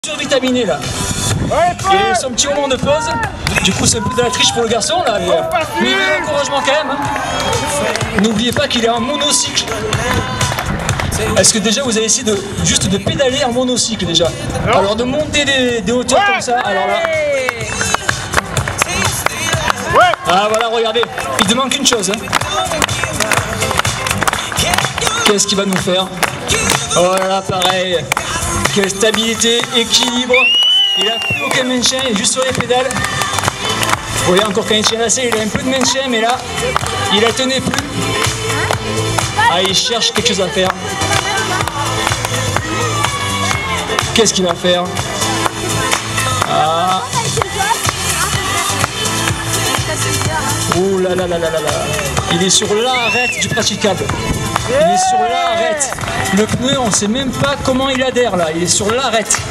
Survitaminé là. Et son petit moment de pause. Du coup c'est un peu de la triche pour le garçon là. Mais il veut l'encouragement quand même. Hein. N'oubliez pas qu'il est en monocycle. Est-ce que déjà vous avez essayé de juste de pédaler en monocycle déjà? Alors de monter des hauteurs comme ça. Alors là. Ah voilà, regardez. Il te manque une chose. Hein. Qu'est-ce qu'il va nous faire? Oh là là, pareil. Quelle stabilité, équilibre. Il a plus aucun maintien, il est juste sur les pédales. Vous voyez encore quand il tient assez, il a un peu de maintien, mais là, il la tenait plus. Ah, il cherche quelque chose à faire. Qu'est-ce qu'il va faire? Ah. Oh là là là là là là. Il est sur l'arête du praticable. Il est sur l'arête. Le pneu, on ne sait même pas comment il adhère là. Il est sur l'arête.